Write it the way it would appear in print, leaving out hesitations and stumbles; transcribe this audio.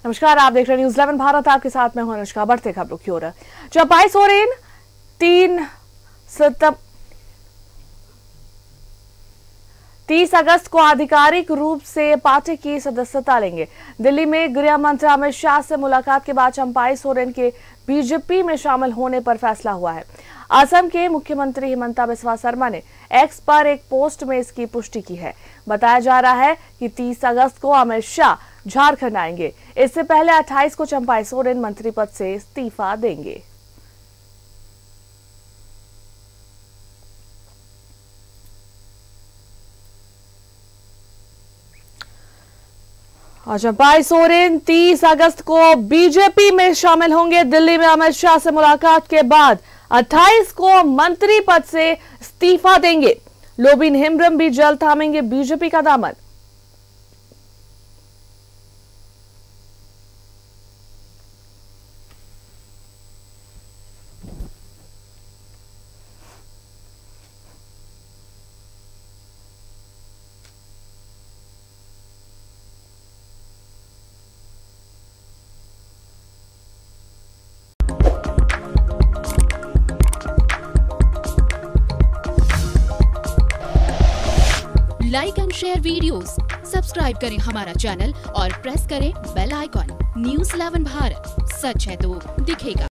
नमस्कार, आप देख रहे हैं न्यूज़ 11 भारत। आपके साथ मैं हूं अनुष्का। बढ़ते खबरों की ओर। चंपाई सोरेन 30 अगस्त को आधिकारिक रूप से पार्टी की सदस्यता लेंगे। दिल्ली में गृह मंत्री अमित शाह से मुलाकात के बाद चंपाई सोरेन के बीजेपी में शामिल होने पर फैसला हुआ है। असम के मुख्यमंत्री हिमंता बिस्वा शर्मा ने एक्स पर एक पोस्ट में इसकी पुष्टि की है। बताया जा रहा है कि 30 अगस्त को अमित शाह झारखंड आएंगे। इससे पहले 28 को चंपाई सोरेन मंत्री पद से इस्तीफा देंगे। और चंपाई सोरेन 30 अगस्त को बीजेपी में शामिल होंगे। दिल्ली में अमित शाह से मुलाकात के बाद 28 को मंत्री पद से इस्तीफा देंगे। लोबिन हेम्ब्रम भी जल्द थामेंगे बीजेपी का दामन। Like and share videos, subscribe करें हमारा चैनल और प्रेस करें बेल आइकॉन। न्यूज़ 11 भारत, सच है तो दिखेगा।